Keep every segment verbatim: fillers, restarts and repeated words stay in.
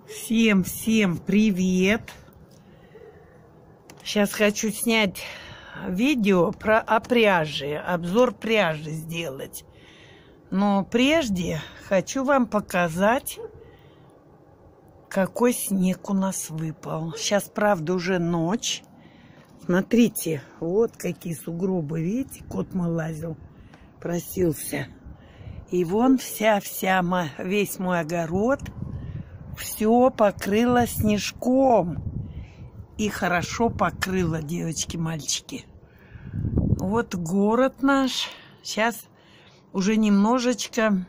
Всем-всем привет! Сейчас хочу снять видео про о пряже, обзор пряжи сделать. Но прежде хочу вам показать, какой снег у нас выпал. Сейчас, правда, уже ночь. Смотрите, вот какие сугробы, видите, кот мой лазил, просился. И вон вся-вся, весь мой огород все покрыло снежком. И хорошо покрыло, девочки, мальчики. Вот город наш. Сейчас уже немножечко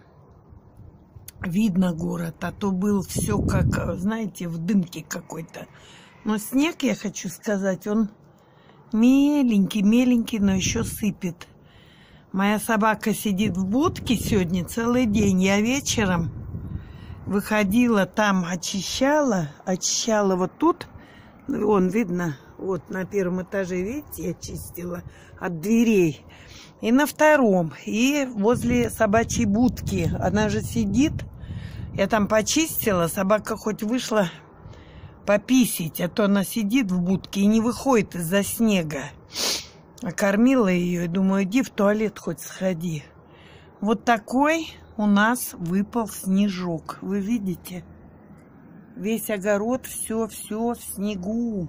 видно город. А то был все как, знаете, в дымке какой-то. Но снег, я хочу сказать, он меленький-меленький, но еще сыпет. Моя собака сидит в будке сегодня целый день. Я вечером выходила там, очищала, очищала вот тут. Вон, видно, вот на первом этаже, видите, я чистила от дверей. И на втором, и возле собачьей будки. Она же сидит. Я там почистила, собака хоть вышла пописить, а то она сидит в будке и не выходит из-за снега. Окормила ее и думаю, иди в туалет хоть сходи. Вот такой у нас выпал снежок. Вы видите? Весь огород, все-все в снегу.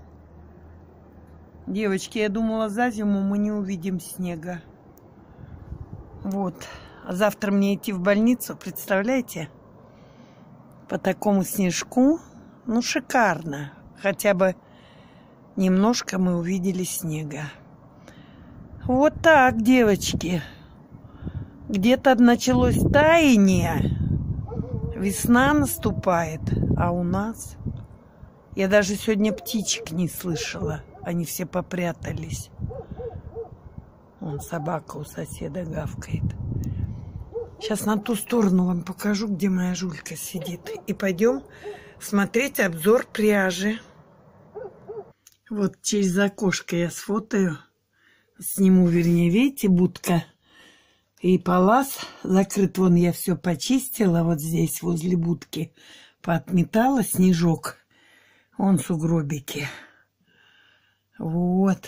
Девочки, я думала, за зиму мы не увидим снега. Вот. А завтра мне идти в больницу, представляете? По такому снежку. Ну, шикарно. Хотя бы немножко мы увидели снега. Вот так, девочки. Где-то началось таяние. Весна наступает. А у нас... Я даже сегодня птичек не слышала. Они все попрятались. Вон собака у соседа гавкает. Сейчас на ту сторону вам покажу, где моя Жулька сидит. И пойдем смотреть обзор пряжи. Вот через окошко я сфотаю. Сниму, вернее, видите, будка. И палас закрыт. Вон я все почистила. Вот здесь, возле будки. Поотметала снежок. Вон сугробики. Вот.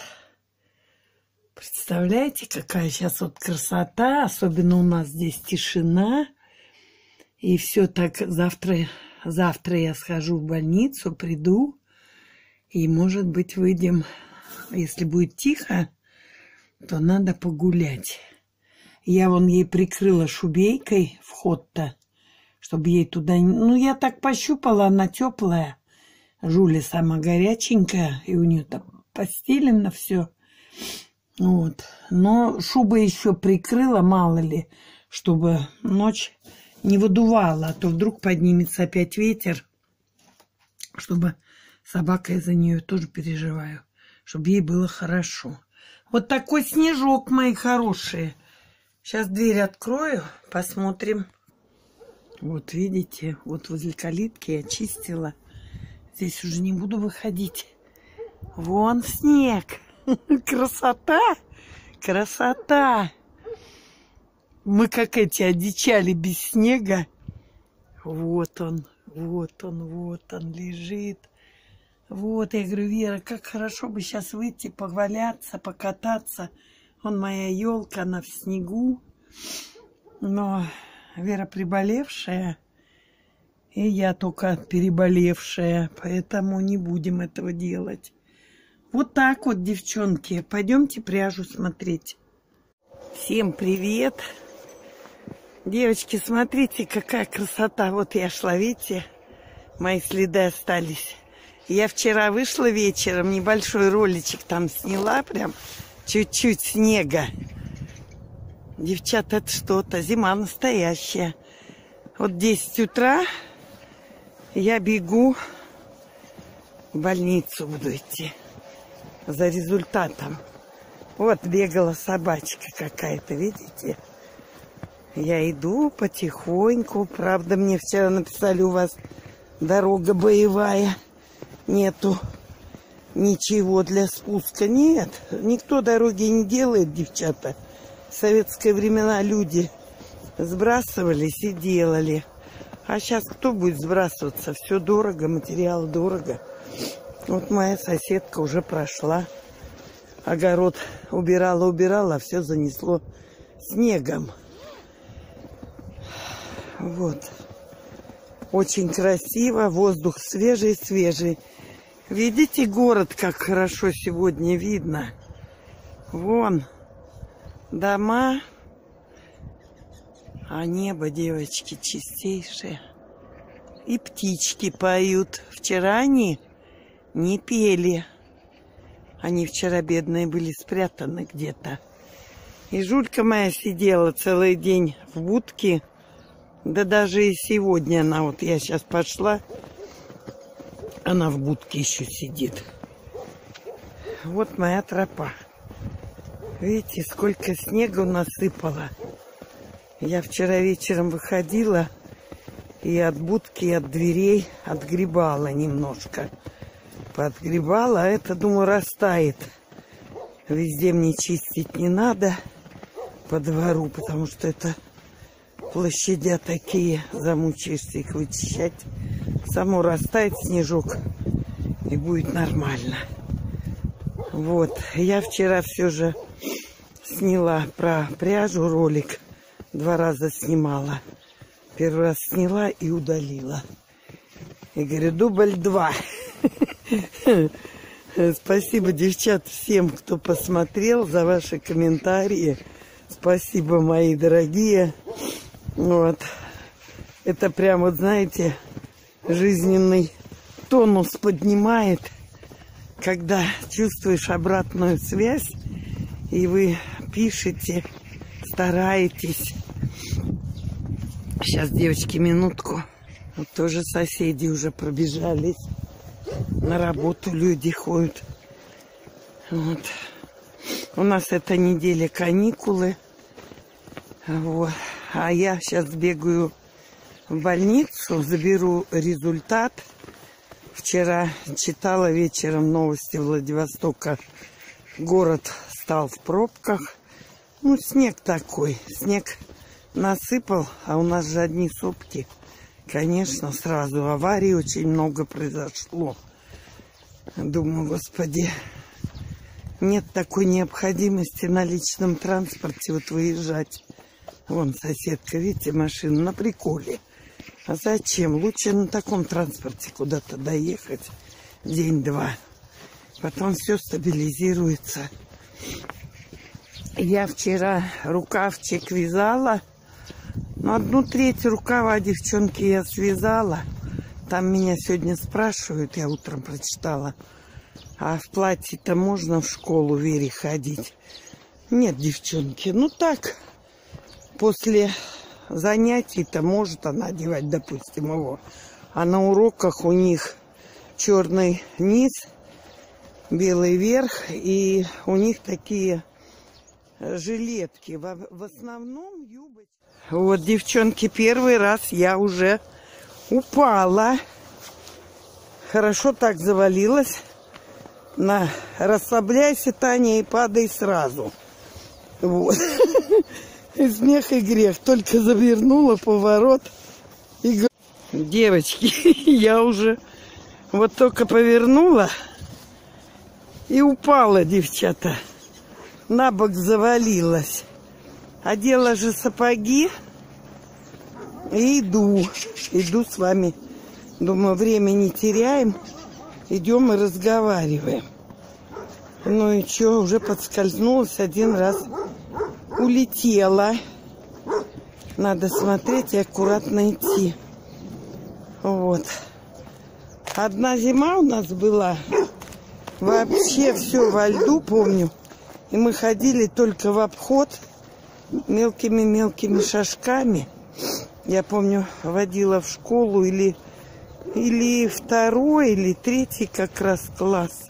Представляете, какая сейчас вот красота. Особенно у нас здесь тишина. И все так. Завтра, завтра я схожу в больницу, приду. И, может быть, выйдем. Если будет тихо, то надо погулять. Я вон ей прикрыла шубейкой вход-то, чтобы ей туда... Ну, я так пощупала, она теплая. Жуля сама горяченькая, и у нее там постелено все. Вот. Но шуба еще прикрыла, мало ли, чтобы ночь не выдувала, а то вдруг поднимется опять ветер, чтобы собака из-за нее тоже переживаю, чтобы ей было хорошо. Вот такой снежок, мои хорошие. Сейчас дверь открою, посмотрим. Вот видите, вот возле калитки я чистила. Здесь уже не буду выходить. Вон снег. Красота! Красота! Мы как эти одичали без снега. Вот он, вот он, вот он лежит. Вот, я говорю, Вера, как хорошо бы сейчас выйти, поваляться, покататься. Вон моя елка, она в снегу. Но Вера приболевшая, и я только переболевшая, поэтому не будем этого делать. Вот так вот, девчонки. Пойдемте пряжу смотреть. Всем привет. Девочки, смотрите, какая красота. Вот я шла, видите, мои следы остались. Я вчера вышла вечером, небольшой роличек там сняла, прям чуть-чуть снега. Девчата, это что-то, зима настоящая. Вот десять утра я бегу в больницу, буду идти за результатом. Вот бегала собачка какая-то, видите? Я иду потихоньку. Правда, мне вчера написали, у вас дорога боевая. Нету ничего для спуска. Нет, никто дороги не делает, девчата. В советские времена люди сбрасывались и делали. А сейчас кто будет сбрасываться? Все дорого, материал дорого. Вот моя соседка уже прошла. Огород убирала, убирала, а все занесло снегом. Вот. Очень красиво, воздух свежий-свежий. Видите город, как хорошо сегодня видно? Вон дома, а небо, девочки, чистейшее. И птички поют. Вчера они не пели. Они вчера, бедные, были спрятаны где-то. И Жулька моя сидела целый день в будке. Да даже и сегодня она, вот я сейчас пошла, она в будке еще сидит. Вот моя тропа. Видите, сколько снега насыпало. Я вчера вечером выходила и от будки, и от дверей отгребала немножко. Подгребала, а это, думаю, растает. Везде мне чистить не надо по двору, потому что это площадя такие, замучаешься их вычищать. Само растает снежок, и будет нормально. Вот, я вчера все же сняла про пряжу ролик. Два раза снимала. Первый раз сняла и удалила. И говорю, дубль два. Спасибо, девчат, всем, кто посмотрел, за ваши комментарии. Спасибо, мои дорогие. Вот. Это прям, вот знаете, жизненный тонус поднимает, когда чувствуешь обратную связь, и вы пишете, стараетесь. Сейчас, девочки, минутку. Вот тоже соседи уже пробежались. На работу люди ходят. Вот. У нас эта неделя каникулы. Вот. А я сейчас бегаю в больницу, заберу результат. Вчера читала вечером новости Владивостока. Город стал в пробках. Ну, снег такой. Снег насыпал, а у нас же одни сопки. Конечно, сразу аварий очень много произошло. Думаю, господи, нет такой необходимости на личном транспорте вот выезжать. Вон соседка, видите, машина на приколе. А зачем? Лучше на таком транспорте куда-то доехать день-два. Потом все стабилизируется. Я вчера рукавчик вязала. Ну, одну треть рукава, девчонки, я связала. Там меня сегодня спрашивают, я утром прочитала. А в платье-то можно в школу Вере ходить? Нет, девчонки, ну так, после занятий-то может она одевать, допустим, его. А на уроках у них черный низ, белый верх, и у них такие жилетки. В, в основном юбочки. Вот, девчонки, первый раз я уже упала. Хорошо так завалилась. На, расслабляйся, Таня, и падай сразу. Вот. И смех, и грех. Только завернула поворот. И... Девочки, я уже вот только повернула и упала, девчата. На бок завалилась. Одела же сапоги и иду. Иду с вами. Думаю, время не теряем. Идем и разговариваем. Ну и что, уже подскользнулась один раз. Улетела. Надо смотреть и аккуратно идти. Вот. Одна зима у нас была. Вообще все во льду, помню. И мы ходили только в обход мелкими-мелкими шажками. Я помню, водила в школу или, или второй, или третий как раз класс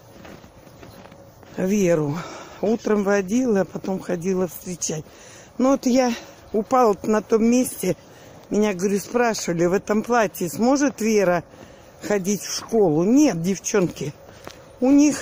Веру. Утром водила, а потом ходила встречать. Ну вот я упала на том месте. Меня, говорю, спрашивали, в этом платье сможет Вера ходить в школу? Нет, девчонки. У них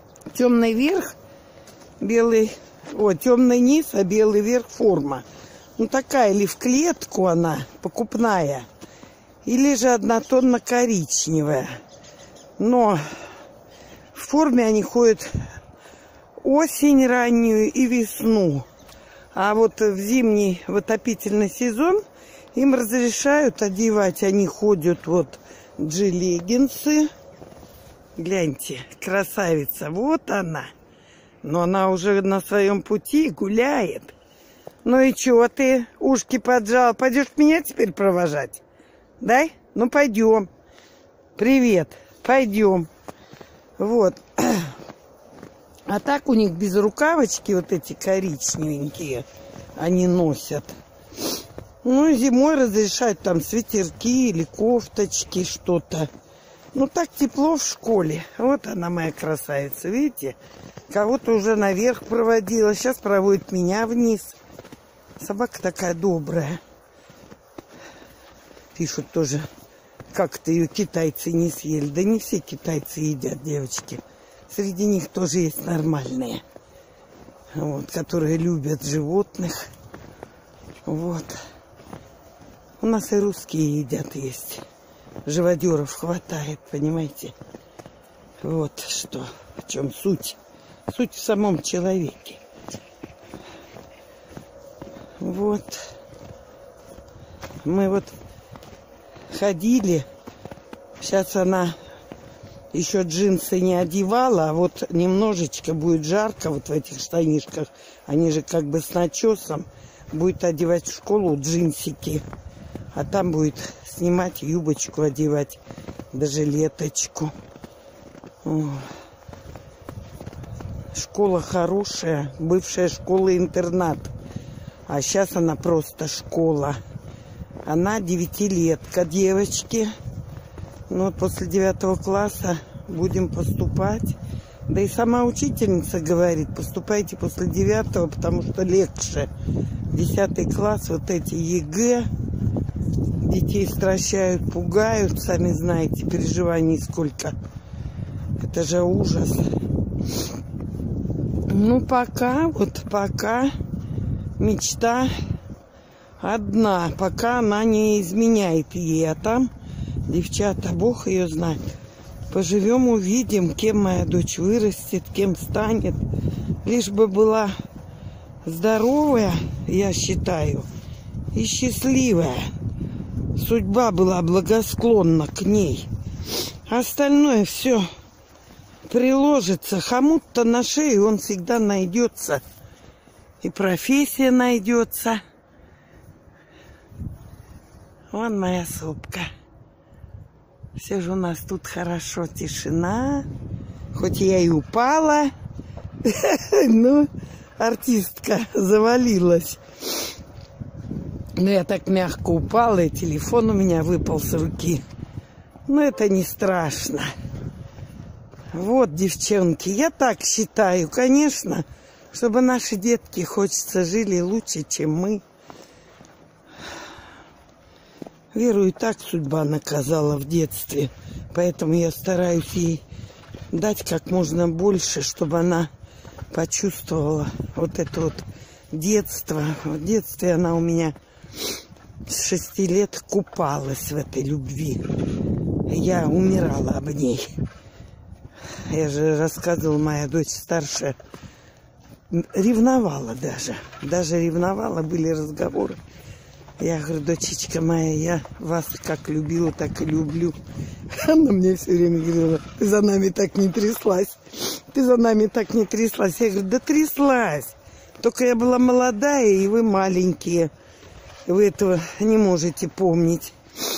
темный верх, белый, о, темный низ, а белый верх форма. Ну, такая или в клетку она, покупная, или же однотонно-коричневая. Но в форме они ходят осень раннюю и весну. А вот в зимний, в отопительный сезон им разрешают одевать. Они ходят вот джи-леггинсы. Гляньте, красавица, вот она. Но она уже на своем пути гуляет. Ну и чего ты ушки поджал? Пойдешь меня теперь провожать? Да? Ну пойдем. Привет. Пойдем. Вот. А так у них без рукавочки вот эти коричневенькие они носят. Ну и зимой разрешают там свитерки или кофточки, что-то. Ну так тепло в школе. Вот она моя красавица, видите? Кого-то уже наверх проводила. Сейчас проводит меня вниз. Собака такая добрая. Пишут тоже, как-то ее китайцы не съели. Да не все китайцы едят, девочки. Среди них тоже есть нормальные. Вот, которые любят животных. Вот. У нас и русские едят есть. Живодеров хватает, понимаете? Вот что, в чем суть. Суть в самом человеке. Вот. Мы вот ходили. Сейчас она еще джинсы не одевала, а вот немножечко будет жарко вот в этих штанишках. Они же как бы с начесом. Будет одевать в школу джинсики. А там будет снимать юбочку, одевать, даже жилеточку. О. Школа хорошая, бывшая школа-интернат. А сейчас она просто школа. Она девятилетка, девочки. Ну вот после девятого класса будем поступать. Да и сама учительница говорит, поступайте после девятого, потому что легче. Десятый класс, вот эти ЕГЭ. Детей стращают, пугают, сами знаете, переживаний сколько. Это же ужас. Ну, пока, вот пока мечта одна, пока она не изменяет ей. А там, девчата, Бог ее знает. Поживем, увидим, кем моя дочь вырастет, кем станет. Лишь бы была здоровая, я считаю, и счастливая. Судьба была благосклонна к ней. Остальное все приложится. Хомут-то на шею он всегда найдется. И профессия найдется. Вон моя сопка. Все же у нас тут хорошо, тишина. Хоть я и упала, но артистка завалилась. Но я так мягко упала, и телефон у меня выпал с руки. Но это не страшно. Вот, девчонки, я так считаю, конечно, чтобы наши детки, хочется, жили лучше, чем мы. Веру и так судьба наказала в детстве, поэтому я стараюсь ей дать как можно больше, чтобы она почувствовала вот это вот детство. В детстве она у меня с шести лет купалась в этой любви. Я умирала об ней. Я же рассказывала, моя дочь старшая ревновала даже. Даже ревновала, были разговоры. Я говорю, дочечка моя, я вас как любила, так и люблю. Она мне все время говорила, ты за нами так не тряслась. Ты за нами так не тряслась. Я говорю, да тряслась. Только я была молодая, и вы маленькие. Вы этого не можете помнить.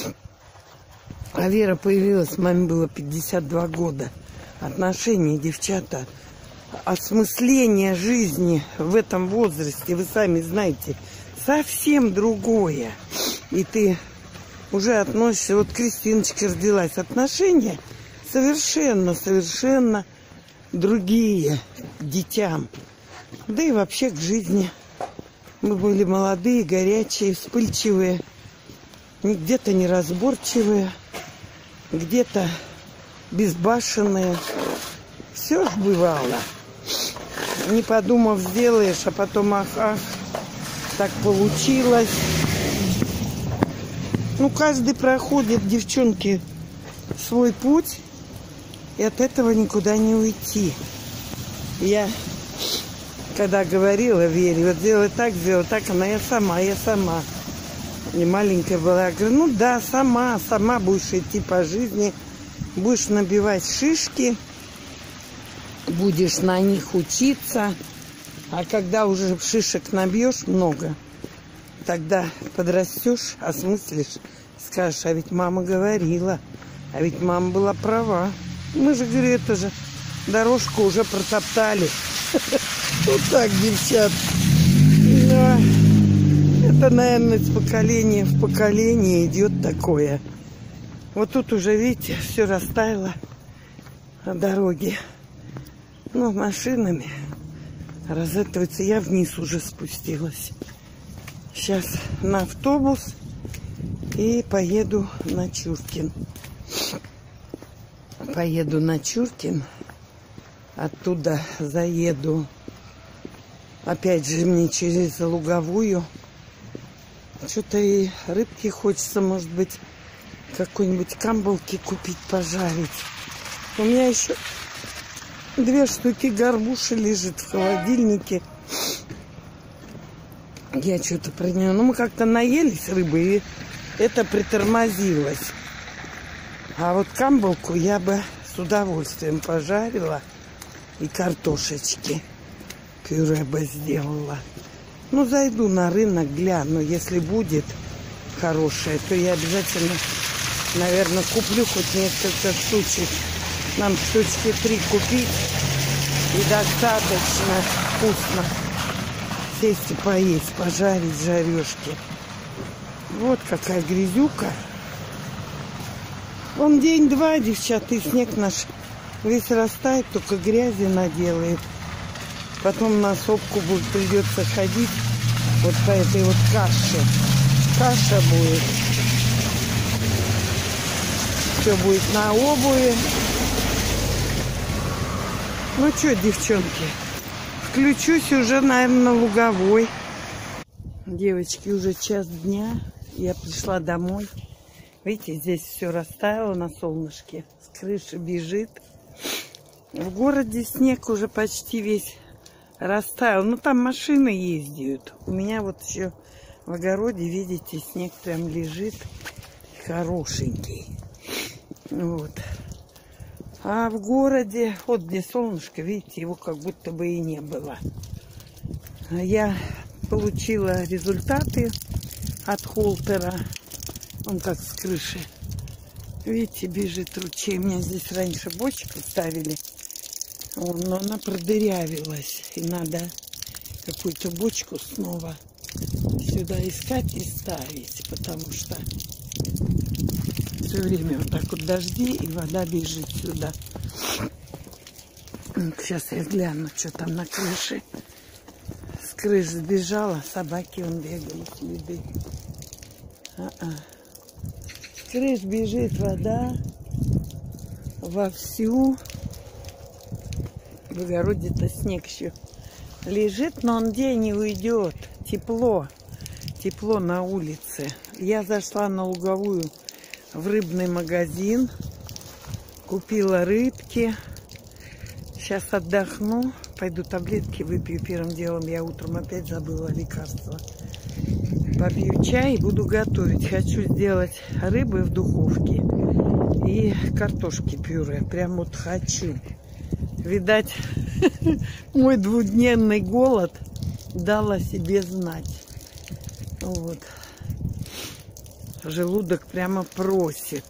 А Вера появилась, маме было пятьдесят два года. Отношения, девчата, осмысление жизни в этом возрасте, вы сами знаете, совсем другое. И ты уже относишься, вот Кристиночка родилась, отношения совершенно, совершенно другие к детям. Да и вообще к жизни. Мы были молодые, горячие, вспыльчивые, где-то неразборчивые, где-то безбашенные. Все ж бывало. Не подумав, сделаешь, а потом ах-ах. так получилось. Ну, каждый проходит, девчонки, свой путь, и от этого никуда не уйти. Я, когда говорила Вере, вот сделай так, сделай так, она, я сама, я сама. И маленькая была, я говорю, ну да, сама, сама будешь идти по жизни, будешь набивать шишки, будешь на них учиться, а когда уже шишек набьешь много, тогда подрастешь, осмыслишь, скажешь, а ведь мама говорила, а ведь мама была права. Мы же, говорю, это же дорожку уже протоптали. Вот так, девчат. Это, наверное, из поколения в поколение идет такое. Вот тут уже, видите, все растаяло на дороге. Ну, машинами разэтывается. Я вниз уже спустилась. Сейчас на автобус и поеду на Чуркин. Поеду на Чуркин. Оттуда заеду. Опять же, мне через Луговую. Что-то и рыбки хочется, может быть, какой-нибудь камбалки купить, пожарить. У меня еще две штуки горбуши лежит в холодильнике. Я что-то про нее... Ну, мы как-то наелись рыбы, и это притормозилось. А вот камбалку я бы с удовольствием пожарила. И картошечки пюре бы сделала. Ну, зайду на рынок, гляну. Если будет хорошее, то я обязательно, наверное, куплю хоть несколько штучек. Нам штучки три купить. И достаточно вкусно сесть и поесть, пожарить жарешки. Вот какая грязюка. Он день-два, девчата, и снег наш весь растает, только грязи наделает. Потом на сопку будет, придется ходить вот по этой вот каше. Каша будет. Все будет на обуви. Ну что, девчонки, включусь уже, наверное, на Луговой. Девочки, уже час дня. Я пришла домой. Видите, здесь все растаяло на солнышке. С крыши бежит. В городе снег уже почти весь растаял. Ну, там машины ездят. У меня вот еще в огороде, видите, снег прям лежит. Хорошенький. Вот. А в городе, вот где солнышко, видите, его как будто бы и не было. Я получила результаты от холтера. Он как с крыши. Видите, бежит ручей. У меня здесь раньше бочку ставили. Но она продырявилась. И надо какую-то бочку снова сюда искать и ставить. Потому что все время вот так вот дожди, и вода бежит сюда. Сейчас я гляну, что там на крыше. С крыши сбежала, собаки он бегают, следы. А-а. С крыш бежит вода вовсю. В огороде-то снег еще лежит, но он где не уйдет. Тепло. Тепло на улице. Я зашла на Луговую в рыбный магазин. Купила рыбки. Сейчас отдохну. Пойду таблетки выпью первым делом. Я утром опять забыла лекарства. Попью чай и буду готовить. Хочу сделать рыбы в духовке и картошки пюре. Прям вот хочу. Видать, мой двухдневный голод дал о себе знать. Вот. Желудок прямо просит.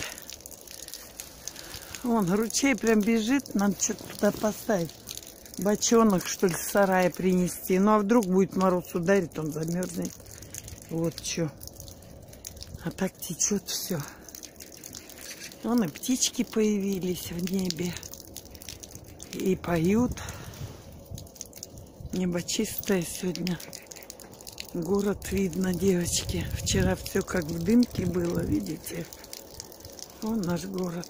Вон, ручей прям бежит. Надо что-то туда поставить. Бочонок, что ли, с сарая принести. Ну, а вдруг будет мороз ударит, он замерзнет. Вот что. А так течет все. Вон и птички появились в небе. И поют. Небо чистое сегодня. Город видно, девочки. Вчера все как в дымке было, видите? Вон наш город.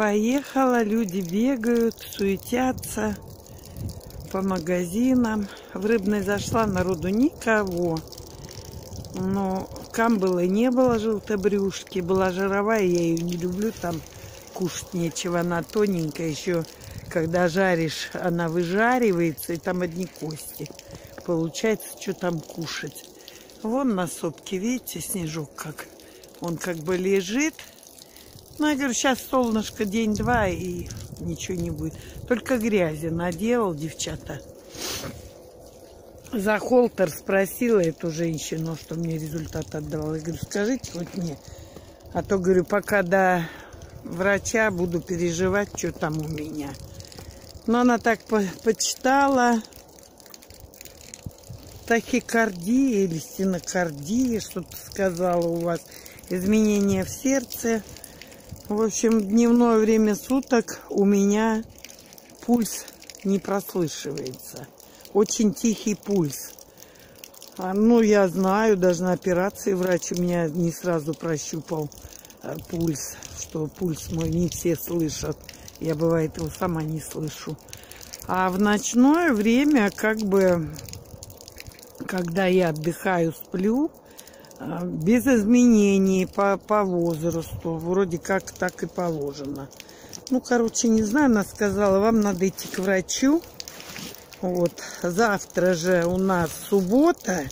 Поехала, люди бегают, суетятся по магазинам. в Рыбной зашла, народу никого. Но камбалы не было желтобрюшки, была жировая, я ее не люблю, там кушать нечего, она тоненькая, еще когда жаришь, она выжаривается, и там одни кости. Получается, что там кушать. Вон на сопке, видите, снежок как, он как бы лежит. Ну, я говорю, сейчас солнышко день-два, и ничего не будет. Только грязи наделал, девчата. За холтер спросила эту женщину, что мне результат отдала. Я говорю, скажите хоть мне. А то, говорю, пока до врача буду переживать, что там у меня. Но она так по почитала. Тахикардия или стенокардия, что-то сказала у вас. Изменения в сердце. В общем, дневное время суток у меня пульс не прослышивается. Очень тихий пульс. А, ну, я знаю, даже на операции врач у меня не сразу прощупал а, пульс, что пульс мой не все слышат. Я, бывает, его сама не слышу. А в ночное время, как бы, когда я отдыхаю, сплю, а, без изменений по, по возрасту. Вроде как так и положено. Ну, короче, не знаю, она сказала, вам надо идти к врачу. Вот, завтра же у нас суббота,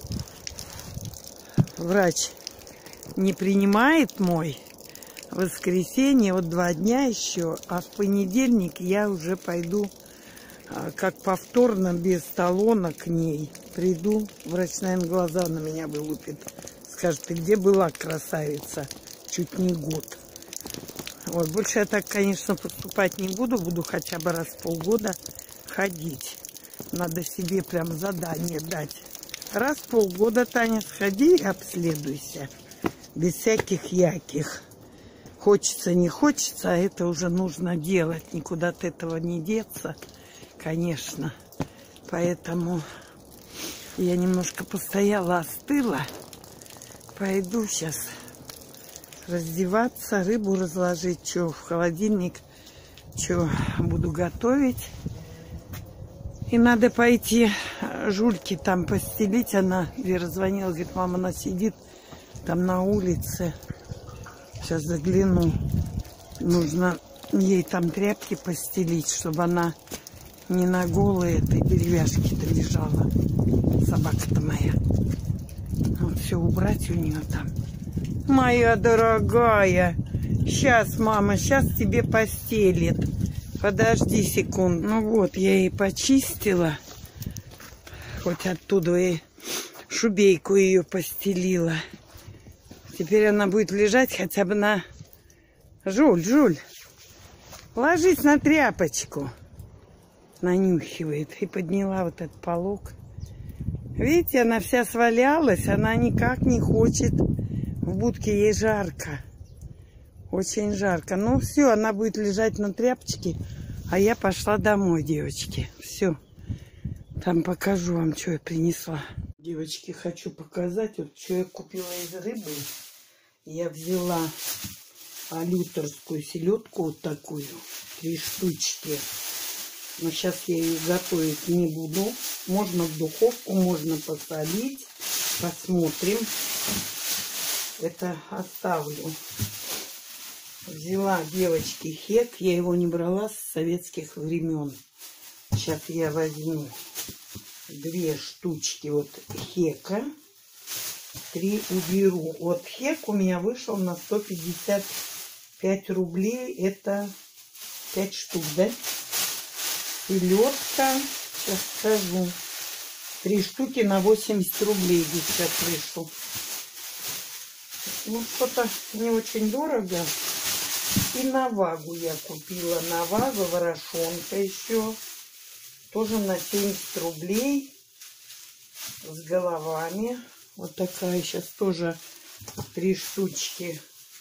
врач не принимает мой, в воскресенье, вот два дня еще, а в понедельник я уже пойду, как повторно, без талона к ней, приду, врач, наверное, глаза на меня вылупит, скажет, ты где была, красавица, чуть не год. Вот, больше я так, конечно, поступать не буду, буду хотя бы раз в полгода ходить. Надо себе прям задание дать. Раз в полгода, Таня, сходи и обследуйся. Без всяких яких. Хочется, не хочется, а это уже нужно делать. Никуда от этого не деться, конечно. Поэтому я немножко постояла, остыла. Пойду сейчас раздеваться, рыбу разложить, что в холодильник, что буду готовить. И надо пойти Жульке там постелить. Она, Вера звонила, говорит, мама, она сидит там на улице. Сейчас загляну. Нужно ей там тряпки постелить, чтобы она не на голой этой деревяшке-то лежала. Собака-то моя. Вот все убрать у нее там. Моя дорогая. Сейчас, мама, сейчас тебе постелит. Подожди секунду. Ну вот, я ей почистила. Хоть оттуда и шубейку ее постелила. Теперь она будет лежать хотя бы на... Жуль, Жуль, ложись на тряпочку. Нанюхивает. И подняла вот этот полог. Видите, она вся свалялась. Она никак не хочет. В будке ей жарко. Очень жарко. Ну все, она будет лежать на тряпочке. А я пошла домой, девочки. Все. Там покажу вам, что я принесла. Девочки, хочу показать, вот что я купила из рыбы. Я взяла алюторскую селедку вот такую. Три штучки. Но сейчас я ее готовить не буду. Можно в духовку, можно посолить. Посмотрим. Это оставлю. Взяла, девочки, хек. Я его не брала с советских времен. Сейчас я возьму две штучки вот хека. Три уберу. Вот хек у меня вышел на сто пятьдесят пять рублей. Это пять штук, да? Селедка. Сейчас скажу. Три штуки на восемьдесят рублей здесь сейчас вышел. Ну, что-то не очень дорого. И навагу я купила. Навага, ворошонка еще. Тоже на семьдесят рублей. С головами. Вот такая сейчас тоже три штучки.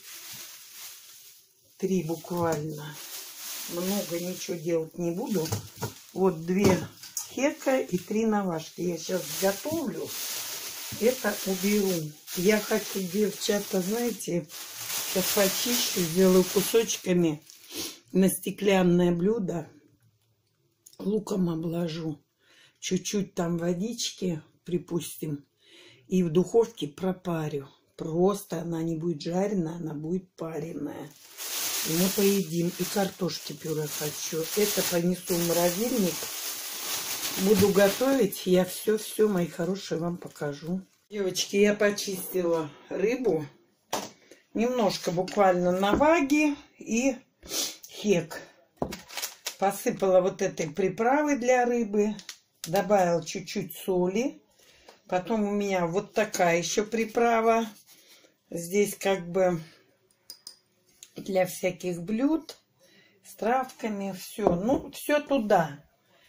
Три буквально. Много ничего делать не буду. Вот две хека и три навашки. Я сейчас готовлю. Это уберу. Я хочу, девчата, знаете, сейчас почищу, сделаю кусочками на стеклянное блюдо. Луком обложу. чуть-чуть там водички припустим и в духовке пропарю. Просто она не будет жареная, она будет пареная. И мы поедим. И картошки пюре хочу. Это понесу в морозильник. Буду готовить. Я все-все, мои хорошие, вам покажу. Девочки, я почистила рыбу. Немножко буквально наваги и хек. Посыпала вот этой приправы для рыбы. Добавила чуть-чуть соли. Потом у меня вот такая еще приправа. Здесь как бы для всяких блюд. С травками. Все. Ну, все туда.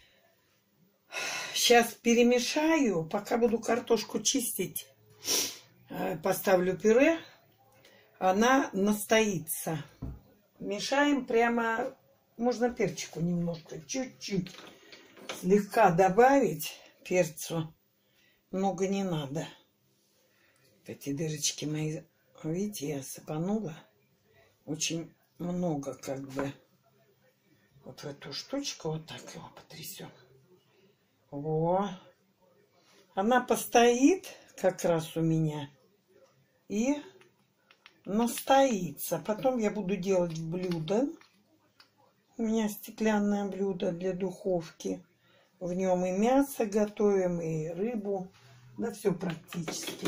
Сейчас перемешаю. Пока буду картошку чистить, поставлю пюре. Она настоится. Мешаем прямо. Можно перчику немножко. Чуть-чуть. Слегка добавить перцу. Много не надо. Эти дырочки мои, видите, я сыпанула. Очень много как бы. Вот в эту штучку вот так его потрясем. Во. Она постоит как раз у меня. И настоится. Потом я буду делать в блюдо. У меня стеклянное блюдо для духовки. В нем и мясо готовим, и рыбу. Да все практически.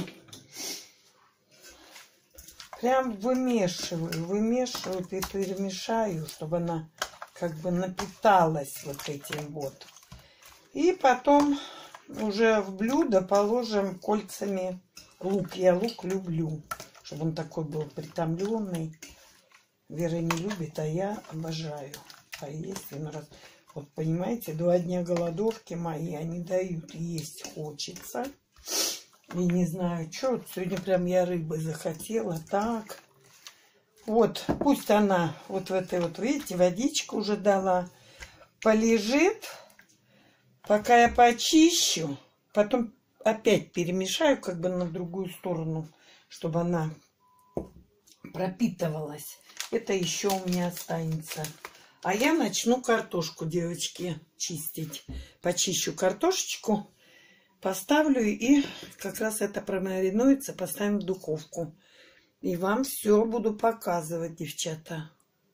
Прям вымешиваю, вымешиваю и перемешаю, чтобы она как бы напиталась вот этим вот. И потом уже в блюдо положим кольцами лук. Я лук люблю, чтобы он такой был притомленный. Вера не любит, а я обожаю. А если на раз... Вот понимаете, два дня голодовки мои, они дают есть хочется. И не знаю, что. Сегодня прям я рыбы захотела. Так. Вот, пусть она вот в этой вот, видите, водичку уже дала. Полежит, пока я почищу. Потом опять перемешаю как бы на другую сторону, чтобы она пропитывалась. Это еще у меня останется. А я начну картошку, девочки, чистить. Почищу картошечку, поставлю и как раз это промаринуется, поставим в духовку. И вам все буду показывать, девчата.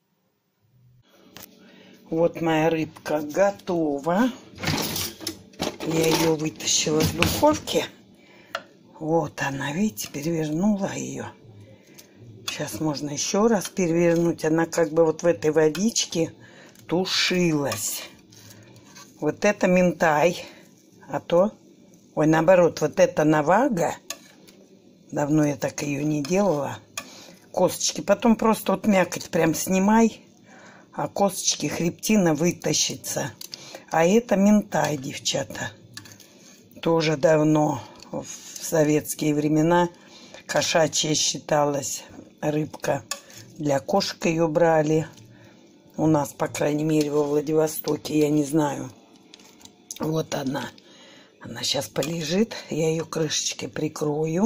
Вот моя рыбка готова. Я ее вытащила из духовки. Вот она, видите, перевернула ее. Сейчас можно еще раз перевернуть. Она как бы вот в этой водичке тушилась. Вот это минтай. А то, ой, наоборот, вот это навага. Давно я так ее не делала. Косточки. Потом просто вот мякоть прям снимай. А косточки, хребтина вытащится. А это минтай, девчата. Тоже давно, в советские времена, кошачья считалась рыбка. Для кошек ее брали. У нас, по крайней мере, во Владивостоке, я не знаю. Вот она. Она сейчас полежит. Я ее крышечкой прикрою.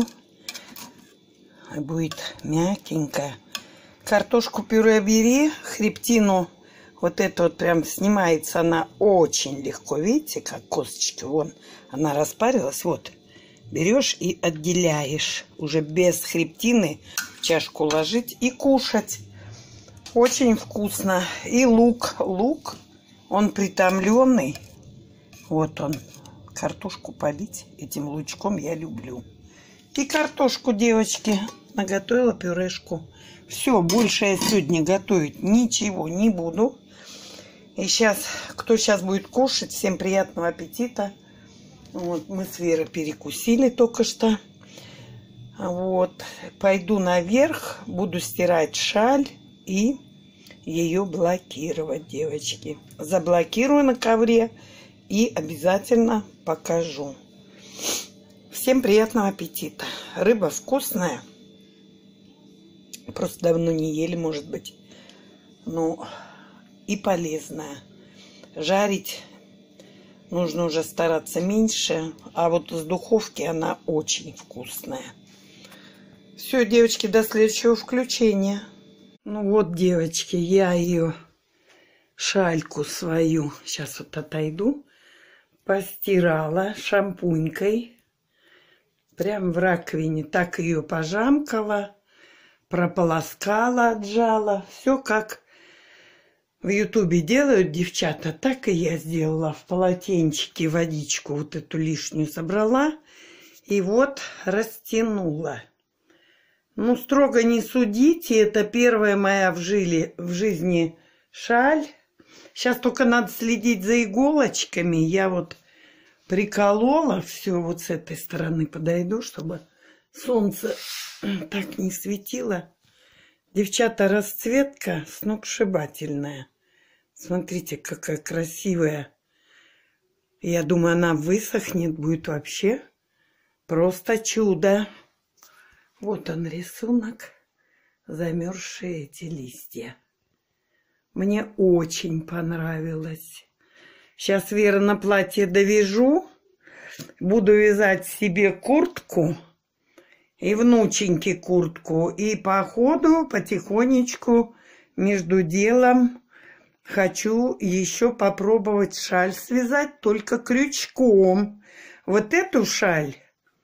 Будет мягенькая. Картошку пюре бери. Хребтину вот это вот прям снимается. Она очень легко. Видите, как косточки. Вон, она распарилась. Вот. Берешь и отделяешь. Уже без хребтины чашку ложить и кушать. Очень вкусно. И лук. Лук, он притомленный. Вот он. Картошку полить этим лучком я люблю. И картошку, девочки, наготовила пюрешку. Все, больше я сегодня готовить ничего не буду. И сейчас, кто сейчас будет кушать, всем приятного аппетита. Вот, мы с Верой перекусили только что. Вот, пойду наверх, буду стирать шаль и ее блокировать, девочки. Заблокирую на ковре и обязательно покажу. Всем приятного аппетита. Рыба вкусная. Просто давно не ели, может быть. Ну, и полезная. Жарить нужно уже стараться меньше. А вот из духовки она очень вкусная. Все, девочки, до следующего включения. Ну вот, девочки, я ее шальку свою сейчас вот отойду. постирала шампунькой. Прям в раковине. Так ее пожамкала, прополоскала, отжала. Все как в ютубе делают девчата, так и я сделала. В полотенчике водичку вот эту лишнюю собрала. И вот растянула. Ну, строго не судите. Это первая моя в, жили, в жизни шаль. Сейчас только надо следить за иголочками. Я вот приколола все вот с этой стороны. Подойду, чтобы солнце так не светило. Девчата, расцветка сногсшибательная. Смотрите, какая красивая. Я думаю, она высохнет, будет вообще просто чудо. Вот он рисунок. Замерзшие эти листья. Мне очень понравилось. Сейчас, Вера, на платье довяжу. Буду вязать себе куртку. И внученьке куртку. И по ходу, потихонечку, между делом, хочу еще попробовать шаль связать, только крючком. Вот эту шаль,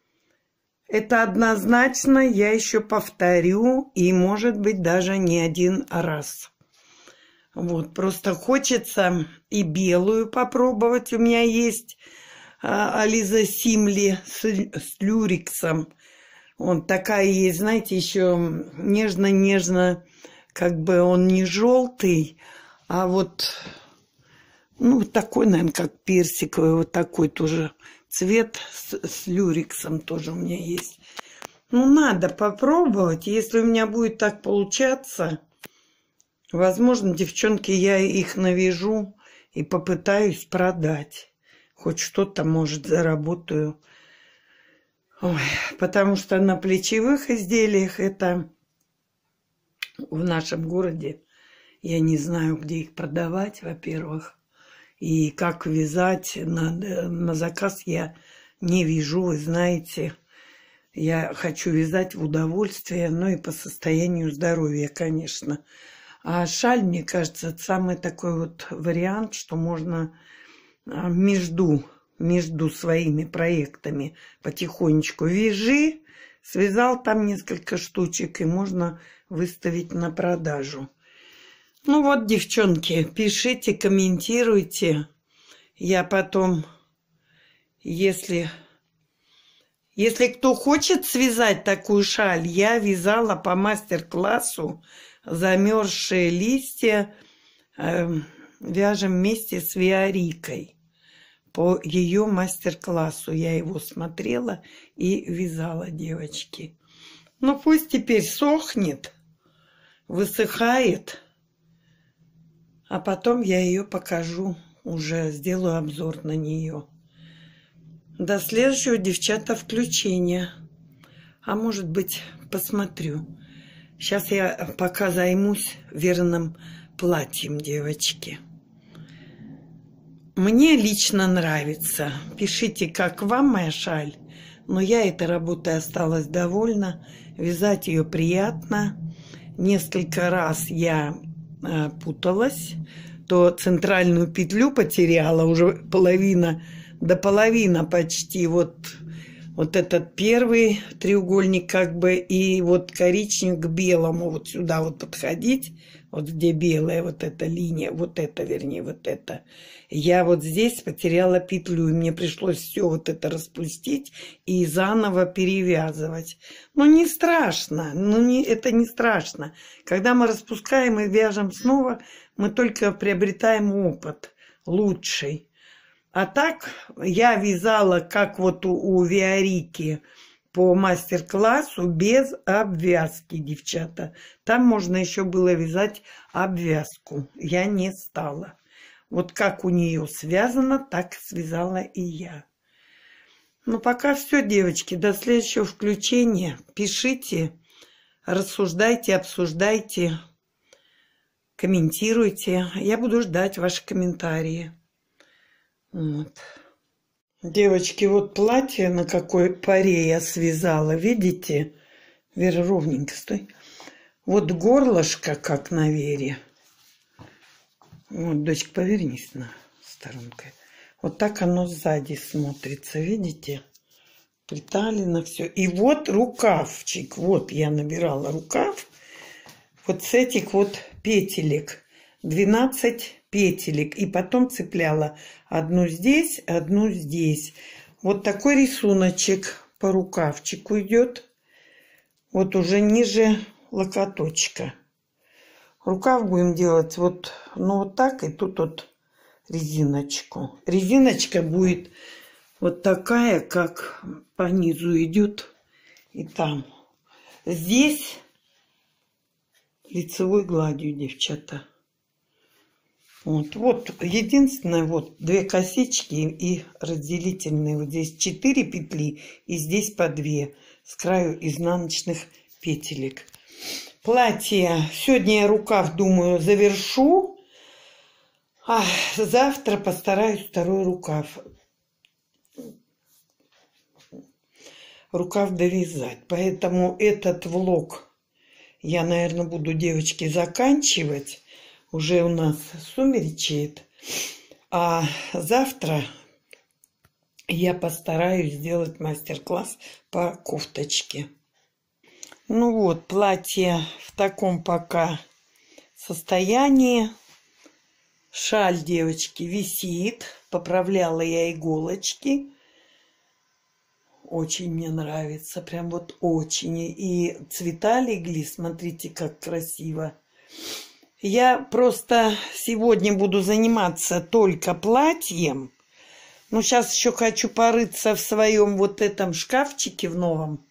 это однозначно я еще повторю. И, может быть, даже не один раз. Вот, просто хочется и белую попробовать. У меня есть а, Ализа Симли с, с люрексом. Он такая есть, знаете, еще нежно-нежно, как бы он не желтый, а вот, ну, такой, наверное, как персиковый, вот такой тоже цвет с, с люрексом тоже у меня есть. Ну, надо попробовать. Если у меня будет так получаться, возможно, девчонки, я их навяжу и попытаюсь продать. Хоть что-то, может, заработаю. Ой, потому что на плечевых изделиях это в нашем городе, я не знаю, где их продавать, во-первых. И как вязать на, на заказ я не вяжу, вы знаете. Я хочу вязать в удовольствие, но и по состоянию здоровья, конечно. А шаль, мне кажется, это самый такой вот вариант, что можно между, между своими проектами потихонечку вяжи, связал там несколько штучек, и можно выставить на продажу. Ну вот, девчонки, пишите, комментируйте. Я потом, если, если кто хочет связать такую шаль, я вязала по мастер-классу замерзшие листья, э, вяжем вместе с Виорикой. По ее мастер-классу я его смотрела и вязала, девочки. Ну пусть теперь сохнет, высыхает, а потом я ее покажу, уже сделаю обзор на нее. До следующего, девчата, включения. А может быть, посмотрю. Сейчас я пока займусь верным платьем, девочки. Мне лично нравится. Пишите, как вам моя шаль. Но я этой работой осталась довольна. Вязать ее приятно. Несколько раз я э, путалась. То центральную петлю потеряла. Уже половина, до половины почти. Вот, вот этот первый треугольник как бы. И вот коричневый к белому. Вот сюда вот подходить. Вот где белая вот эта линия. Вот это, вернее, вот это. Я вот здесь потеряла петлю, и мне пришлось все вот это распустить и заново перевязывать. Ну, не страшно, ну, не, это не страшно. Когда мы распускаем и вяжем снова, мы только приобретаем опыт лучший. А так я вязала, как вот у, у Виорики, по мастер-классу без обвязки, девчата. Там можно еще было вязать обвязку. Я не стала. Вот как у нее связано, так связала и я. Ну, пока все, девочки. До следующего включения. Пишите, рассуждайте, обсуждайте, комментируйте. Я буду ждать ваши комментарии. Вот. Девочки, вот платье, на какой паре я связала. Видите? Вера, ровненько стой. Вот горлышко, как на Вере. Вот, дочка, повернись на сторонкой. Вот так оно сзади смотрится, видите? Приталено все. И вот рукавчик. Вот я набирала рукав. Вот с этих вот петелек. двенадцать петелек. И потом цепляла одну здесь, одну здесь. Вот такой рисуночек по рукавчику идет. Вот уже ниже локоточка. Рукав будем делать вот, ну, вот так. И тут вот резиночку. Резиночка будет вот такая, как по низу идет. И там. Здесь лицевой гладью, девчата. Вот, вот, единственное, вот, две косички и разделительные. Вот здесь четыре петли и здесь по две с краю изнаночных петелек. Платье. Сегодня я рукав, думаю, завершу. А завтра постараюсь второй рукав. Рукав довязать. Поэтому этот влог я, наверное, буду, девочки, заканчивать. Уже у нас сумеречает. А завтра я постараюсь сделать мастер-класс по кофточке. Ну вот, платье в таком пока состоянии. Шаль, девочки, висит. Поправляла я иголочки. Очень мне нравится. Прям вот очень. И цвета легли. Смотрите, как красиво. Я просто сегодня буду заниматься только платьем. Ну, сейчас еще хочу порыться в своем вот этом шкафчике в новом.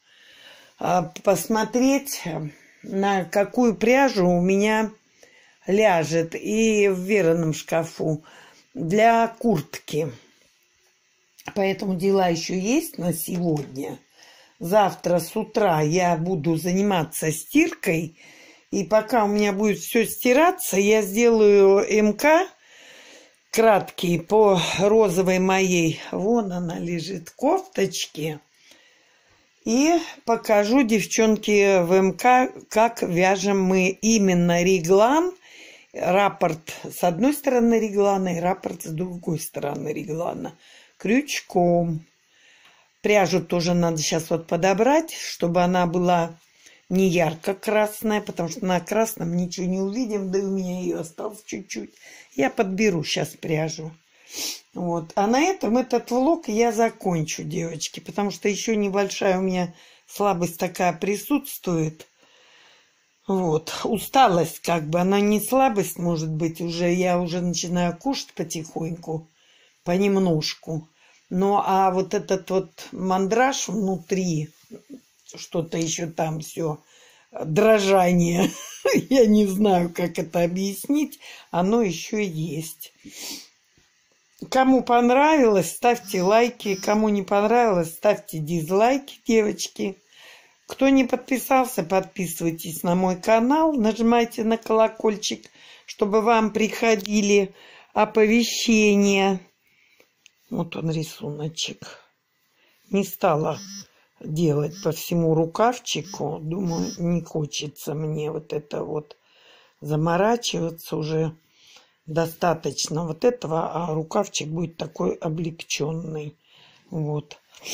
Посмотреть, на какую пряжу у меня ляжет. И в Верином шкафу для куртки. Поэтому дела еще есть на сегодня. Завтра с утра я буду заниматься стиркой. И пока у меня будет все стираться, я сделаю МК краткий по розовой моей. Вон она лежит, кофточке. И покажу, девчонки, в МК, как вяжем мы именно реглан. Раппорт с одной стороны реглана и раппорт с другой стороны реглана. Крючком. Пряжу тоже надо сейчас вот подобрать, чтобы она была не ярко-красная, потому что на красном ничего не увидим, да и у меня ее осталось чуть-чуть. Я подберу сейчас пряжу. Вот. А на этом этот влог я закончу, девочки, потому что еще небольшая у меня слабость такая присутствует. Вот. Усталость как бы, она не слабость, может быть, уже я уже начинаю кушать потихоньку, понемножку. Ну, а вот этот вот мандраж внутри, что-то еще там все, дрожание, я не знаю, как это объяснить, оно еще есть. Кому понравилось, ставьте лайки, кому не понравилось, ставьте дизлайки, девочки. Кто не подписался, подписывайтесь на мой канал, нажимайте на колокольчик, чтобы вам приходили оповещения. Вот он рисуночек. Не стала делать по всему рукавчику. Думаю, не хочется мне вот это вот заморачиваться уже. Достаточно вот этого, а рукавчик будет такой облегченный. Вот.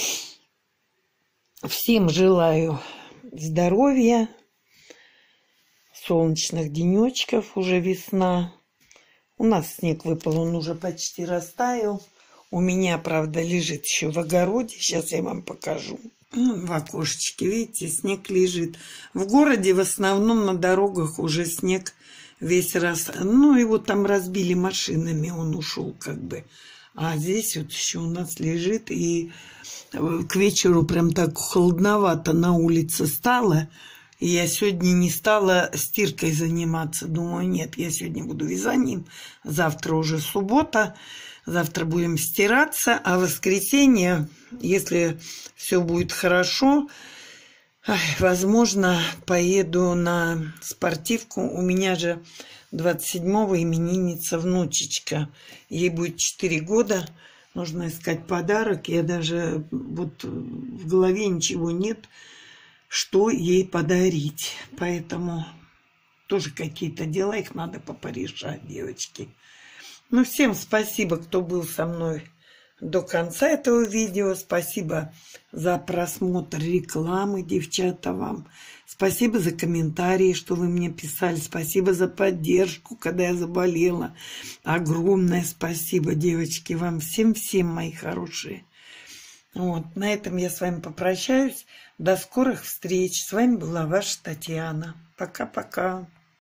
Всем желаю здоровья, солнечных денечков, уже весна. У нас снег выпал, он уже почти растаял. У меня, правда, лежит еще в огороде. Сейчас я вам покажу. В окошечке, видите, снег лежит. В городе в основном на дорогах уже снег весь раз. Ну, его там разбили машинами, он ушел как бы. А здесь вот еще у нас лежит. И к вечеру прям так холодновато на улице стало. И я сегодня не стала стиркой заниматься. Думаю, нет, я сегодня буду вязанием. Завтра уже суббота. Завтра будем стираться, а в воскресенье, если все будет хорошо, возможно, поеду на спортивку. У меня же двадцать седьмого именинница внучечка. Ей будет четыре года. Нужно искать подарок. Я даже вот в голове ничего нет, что ей подарить. Поэтому тоже какие-то дела, их надо попорешать, девочки. Ну, всем спасибо, кто был со мной до конца этого видео. Спасибо за просмотр рекламы, девчата, вам. Спасибо за комментарии, что вы мне писали. Спасибо за поддержку, когда я заболела. Огромное спасибо, девочки, вам всем-всем, мои хорошие. Вот, на этом я с вами попрощаюсь. До скорых встреч. С вами была ваша Татьяна. Пока-пока.